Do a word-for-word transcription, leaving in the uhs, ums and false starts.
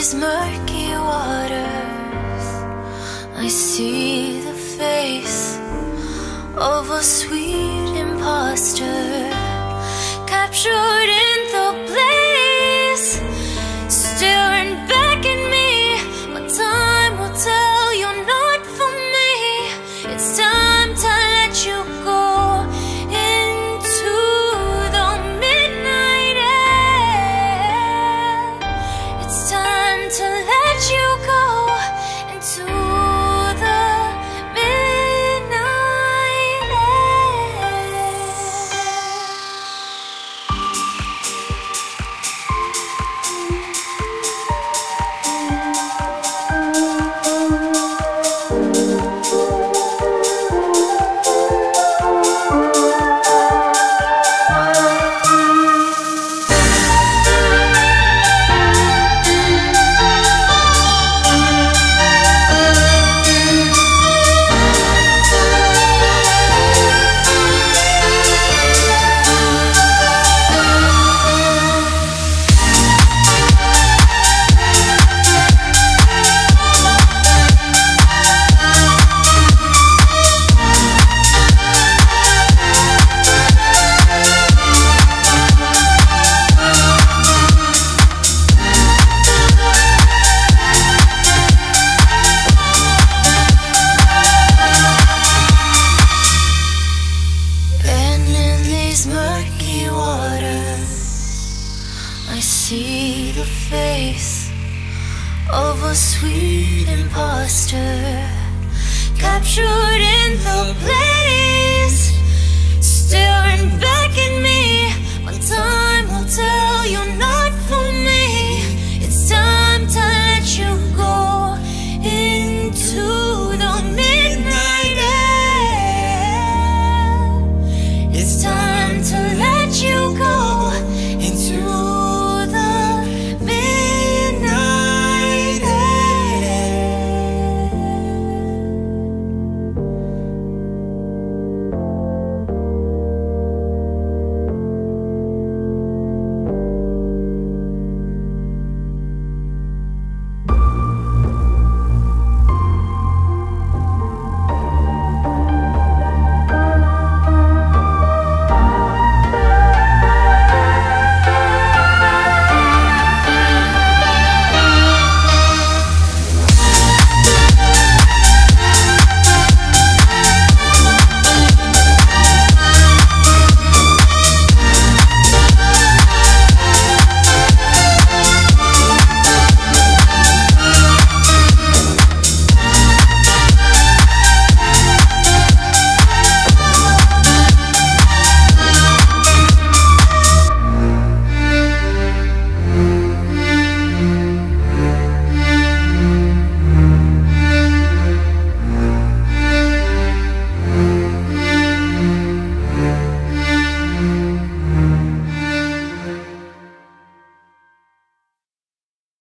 these murky waters, I see the face of a sweet imposter, captured in the blaze, staring back at me. But time will tell you're not for me. It's time to let you go into the midnight air. It's time to let you go into the midnight air. Murky waters, I see the face of a sweet imposter, captured in